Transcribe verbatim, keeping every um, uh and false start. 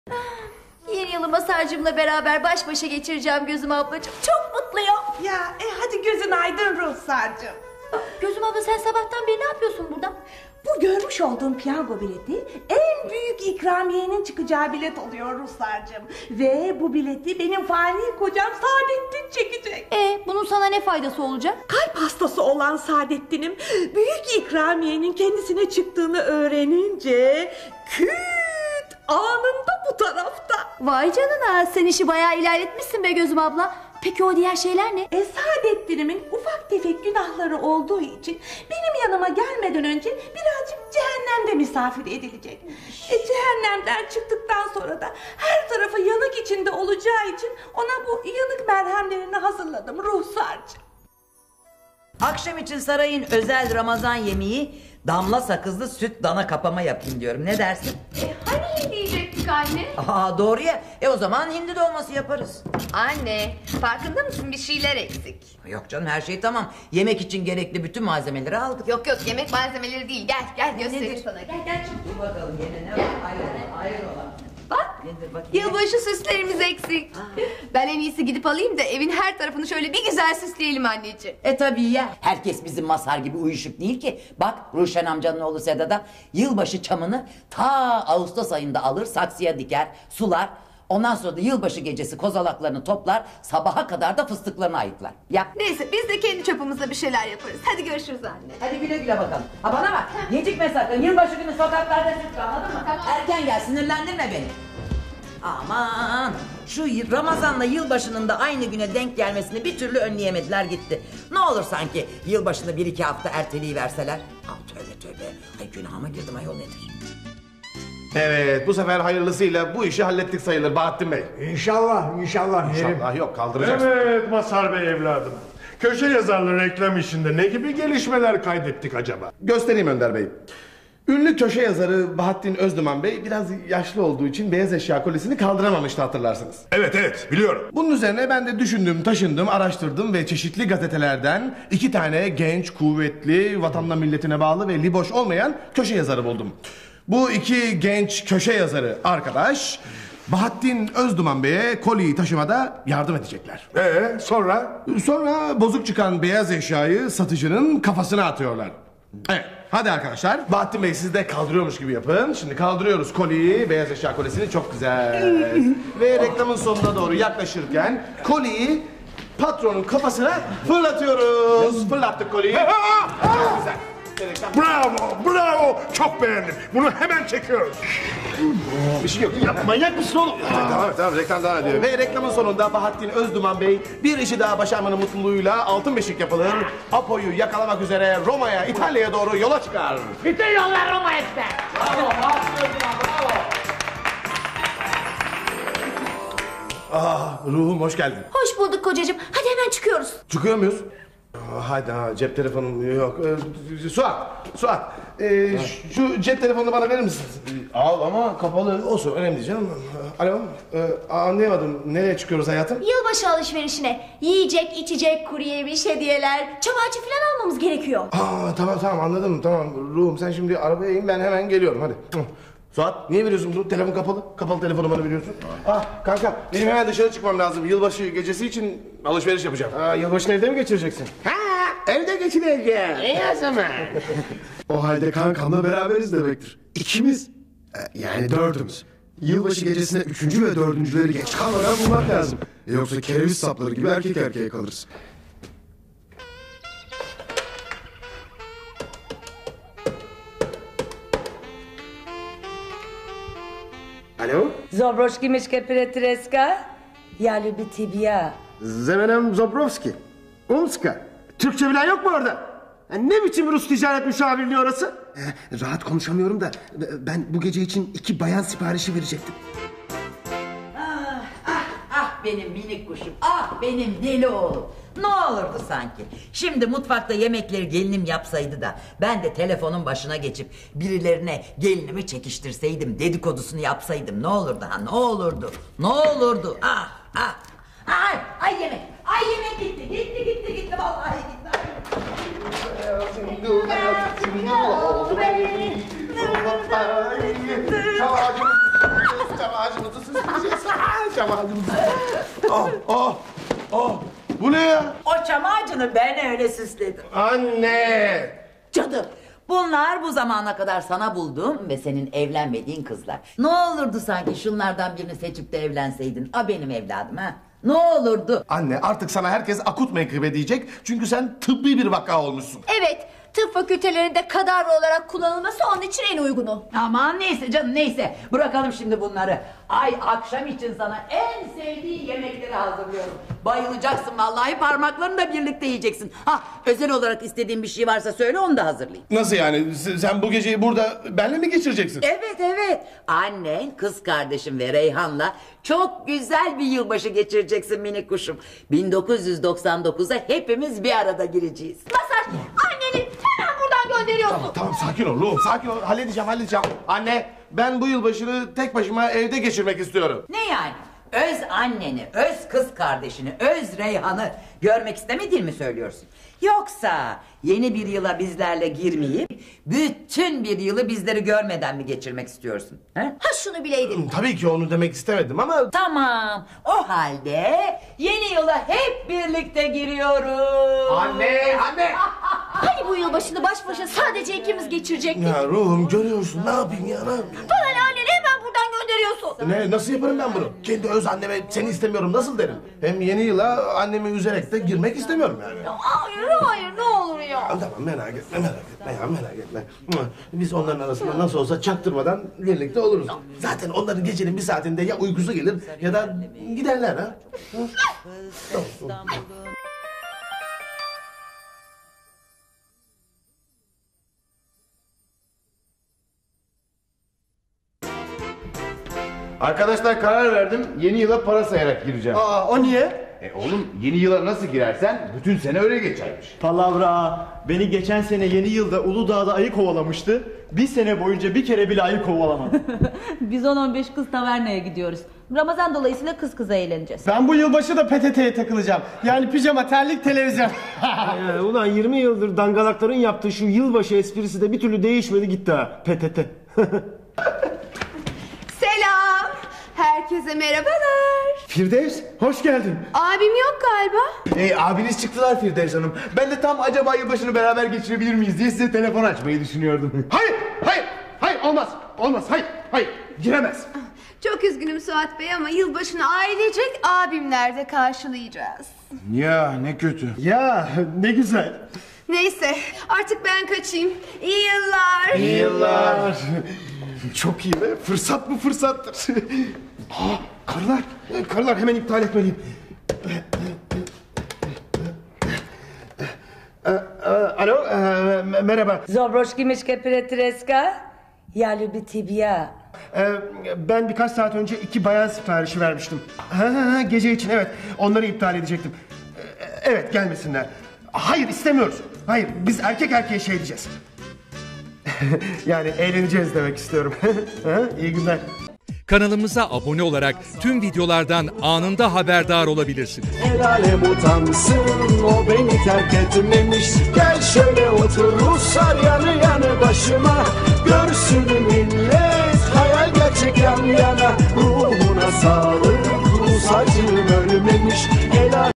Yeni yılı masarcığımla beraber baş başa geçireceğim Gözüm ablacığım. Çok mutluyum. Ya e, hadi gözün aydın Ruhsar'cığım. Gözüm abla sen sabahtan beri ne yapıyorsun burada? Bu görmüş olduğum piyango bileti en büyük ikramiyenin çıkacağı bilet oluyor Ruhsar'cığım. Ve bu bileti benim fani kocam Saadettin çekecek. E bunun sana ne faydası olacak? Kalp hastası olan Saadettin'im büyük ikramiyenin kendisine çıktığını öğrenince küt anında bu tarafta. Vay canına, sen işi bayağı ilerletmişsin be Gözüm abla. Peki o diğer şeyler ne? E, Saadettin'imin ufak tefek günahları olduğu için benim yanıma gelmeden önce birazcık cehennemde misafir edilecek. E, cehennemden çıktıktan sonra da her tarafı yanık içinde olacağı için ona bu yanık merhemlerini hazırladım Ruhsar'cığım. Akşam için sarayın özel Ramazan yemeği damla sakızlı süt dana kapama yapayım diyorum. Ne dersin? E, hani diyecektik anne? Aa doğru ya. E o zaman hindi dolması yaparız. Anne, farkında mısın, bir şeyler eksik. Yok canım, her şey tamam. Yemek için gerekli bütün malzemeleri aldık. Yok yok, yemek malzemeleri değil. Gel gel göstereyim Nedir? sana. Gel gel. Dur bakalım yine ne var? Hayır, hayır olan. Bak, Nedir bakayım? yılbaşı süslerimiz eksik. Ben en iyisi gidip alayım da evin her tarafını şöyle bir güzel süsleyelim anneciğim. E tabii ya. Herkes bizim Mazhar gibi uyuşuk değil ki. Bak Ruşen amcanın oğlu Sedat'a yılbaşı çamını ta Ağustos ayında alır, saksıya diker, sular. Ondan sonra da yılbaşı gecesi kozalaklarını toplar, sabaha kadar da fıstıklarını ayıklar. Ya. Neyse, biz de kendi çapımızda bir şeyler yaparız. Hadi görüşürüz anne. Hadi güle güle bakalım. Ha bana bak, gecikme sakın. Yılbaşı günü sokaklarda süt, anladın mı? Tamam. Erken gel, sinirlendirme beni. Aman, şu Ramazan'la yılbaşının da aynı güne denk gelmesini bir türlü önleyemediler gitti. Ne olur sanki yılbaşını bir iki hafta erteleyiverseler. Aa, tövbe tövbe. Ay günahıma girdim, ayol nedir? Evet, bu sefer hayırlısıyla bu işi hallettik sayılır Bahattin Bey. İnşallah, inşallah. İnşallah yok, kaldıracaksın. Evet Mazhar Bey evladım. Köşe yazarlı reklam işinde ne gibi gelişmeler kaydettik acaba? Göstereyim Önder Bey. Ünlü köşe yazarı Bahattin Özduman Bey biraz yaşlı olduğu için beyaz eşya kolisini kaldıramamıştı, hatırlarsınız. Evet evet biliyorum. Bunun üzerine ben de düşündüm, taşındım, araştırdım ve çeşitli gazetelerden iki tane genç, kuvvetli, vatanına milletine bağlı ve liboş olmayan köşe yazarı buldum. Bu iki genç köşe yazarı arkadaş Bahattin Özduman Bey'e koliyi taşımada yardım edecekler. Ee sonra? Sonra bozuk çıkan beyaz eşyayı satıcının kafasına atıyorlar. Evet, hadi arkadaşlar. Bahattin Bey siz de kaldırıyormuş gibi yapın. Şimdi kaldırıyoruz koliyi, beyaz eşya kolisini, çok güzel. Ve reklamın sonuna doğru yaklaşırken koliyi patronun kafasına fırlatıyoruz. Fırlattık koliyi. Çok güzel. Bravo, bravo. Çok beğendim. Bunu hemen çekiyoruz. Bir şey yok. Ya, manyak mısın oğlum? Tamam tamam, reklam devam ediyor. Ve reklamın sonunda Bahattin Özduman Bey bir işi daha başarmanın mutluluğuyla altın beşik yapılır. Apo'yu yakalamak üzere Roma'ya, İtalya'ya doğru yola çıkar. Bütün yollar Roma'ya gider. Bravo Bahattin Özduman, bravo. Ah ruhum, hoş geldin. Hoş bulduk kocacığım. Hadi hemen çıkıyoruz. Çıkıyor muyuz? Aa, haydi ha, cep telefonum yok. Ee, Suat, Suat. Ee, şu cep telefonunu bana verir misin? Al ama kapalı. Olsun, önemli değil canım. Alo, ee, anlayamadım. Nereye çıkıyoruz hayatım? Yılbaşı alışverişine. Yiyecek, içecek, kuru yemiş, hediyeler, çam ağacı falan almamız gerekiyor. Aa, tamam tamam anladım, tamam. Ruhum sen şimdi arabaya in, ben hemen geliyorum, hadi. Suat, niye veriyorsun bunu? Telefon kapalı. Kapalı telefonu bana veriyorsun. Ah kanka, benim hemen dışarı çıkmam lazım. Yılbaşı gecesi için alışveriş yapacağım. Aa, yılbaşını evde mi geçireceksin? Ha, evde geçireceğim. İyi o zaman. O halde kankamla beraberiz demektir. İkimiz, e, yani dördümüz. Yılbaşı gecesine üçüncü ve dördüncüleri geç kalmadan bulmak lazım. E yoksa kereviz sapları gibi erkek erkeğe kalırız. Alo? Zobroczki myszkę Piretreska? Ja lubię tibia. Zemenem Zobrovski. Umska. Türkçe bilen yok mu orada? Ya ne biçim Rus ticaret müşavirliği orası? Ee, rahat konuşamıyorum da ben bu gece için iki bayan siparişi verecektim. Ah, ah, ah benim minik kuşum, ah benim deli oğlum. Ne olurdu sanki? Şimdi mutfakta yemekleri gelinim yapsaydı da ben de telefonun başına geçip birilerine gelinimi çekiştirseydim, dedikodusunu yapsaydım ne olurdu ha, ne olurdu? Ne olurdu? Ah, ah. Ay, ay yemek. Ay yemek gitti. Gitti, gitti, gitti. Vallahi gitti. Çam ağacımızı çam ağacımız. Oh, oh, oh. Bu ne ya? O çam ağacını ben öyle süsledim. Anne! Canım, bunlar bu zamana kadar sana bulduğum ve senin evlenmediğin kızlar. Ne olurdu sanki şunlardan birini seçip de evlenseydin? A benim evladım ha. Ne olurdu? Anne artık sana herkes akut menkıbe diyecek. Çünkü sen tıbbi bir vaka olmuşsun. Evet, tıp fakültelerinde kadavra olarak kullanılması onun için en uygunu. Aman neyse canım neyse. Bırakalım şimdi bunları. Ay akşam için sana en sevdiğin yemekleri hazırlıyorum. Bayılacaksın vallahi, parmaklarını da birlikte yiyeceksin. Ha, özel olarak istediğin bir şey varsa söyle, onu da hazırlayayım. Nasıl yani? S- Sen bu geceyi burada benimle mi geçireceksin? Evet evet. Annen, kız kardeşim ve Reyhan'la çok güzel bir yılbaşı geçireceksin minik kuşum. bin dokuz yüz doksan dokuza hepimiz bir arada gireceğiz. Masar, anneni hemen buradan gönderiyorsun. Tamam, tamam sakin ol oğlum sakin ol. Halledeceğim halledeceğim. Anne ben bu yılbaşını tek başıma evde geçirmek istiyorum. Ne yani? Öz anneni, öz kız kardeşini, öz Reyhan'ı görmek istemediğini mi söylüyorsun? Yoksa yeni bir yıla bizlerle girmeyip bütün bir yılı bizleri görmeden mi geçirmek istiyorsun? He? Ha şunu bileydin. Tabii ki onu demek istemedim ama... Tamam. O halde yeni yıla hep birlikte giriyoruz. Anne anne! Hani bu yılbaşını baş başa sadece ikimiz geçirecektik? Ya ruhum görüyorsun ne yapayım ya ne yapayım? Bana ne, anneni hemen buradan gönderiyorsun. Ne nasıl yaparım ben bunu? Kendi öz anneme seni istemiyorum nasıl derim? Hem yeni yıla annemi üzerek de girmek istemiyorum yani. Hayır hayır ne olur ya. Tamam merak etme merak etme ya merak etme. Biz onların arasında nasıl olsa çaktırmadan birlikte oluruz. Zaten onların gecenin bir saatinde ya uykusu gelir ya da giderler ha. Arkadaşlar karar verdim. Yeni yıla para sayarak gireceğim. Aa, o niye? E oğlum yeni yıla nasıl girersen bütün sene öyle geçermiş. Palavra. Beni geçen sene yeni yılda Uludağ'da ayı kovalamıştı. Bir sene boyunca bir kere bile ayı kovalamadım. Biz on on beş kız tavernaya gidiyoruz. Ramazan dolayısıyla kız kıza eğleneceğiz. Ben bu yılbaşı da P T T'ye takılacağım. Yani pijama, terlik, televizyon. Ee, ulan yirmi yıldır dangalakların yaptığı şu yılbaşı esprisi de bir türlü değişmedi gitti ha. P T T. Selam. Herkese merhabalar. Firdevs, hoş geldin. Abim yok galiba. E abiniz çıktılar Firdevs Hanım. Ben de tam acaba yılbaşını beraber geçirebilir miyiz diye size telefon açmayı düşünüyordum. Hayır hayır hayır olmaz olmaz hayır hayır giremez. Çok üzgünüm Suat Bey ama yılbaşını ailecek abimlerde karşılayacağız. Ya ne kötü. Ya ne güzel. Neyse artık ben kaçayım. İyi yıllar. İyi yıllar. Çok iyi be. Fırsat bu fırsattır. Aa, karılar. Karılar hemen iptal etmeliyim. Ee, e, alo, e, merhaba. Zobroşki mişke treska. Ya люби тебя. Ee, ben birkaç saat önce iki bayan siparişi vermiştim. Ha, ha, ha, gece için evet. Onları iptal edecektim. Ee, evet gelmesinler. Hayır istemiyoruz. Hayır biz erkek erkeğe şey diyeceğiz. Yani eğleneceğiz demek istiyorum. Ha, iyi günler. Kanalımıza abone olarak tüm videolardan anında haberdar olabilirsiniz. El alem utansın o beni terk etmemiş. Gel şöyle otur Ruslar yanı yanı başıma. Görsün millet hayal gerçek yan yana. Ruhuna sağlık Rus acım ölmemiş. El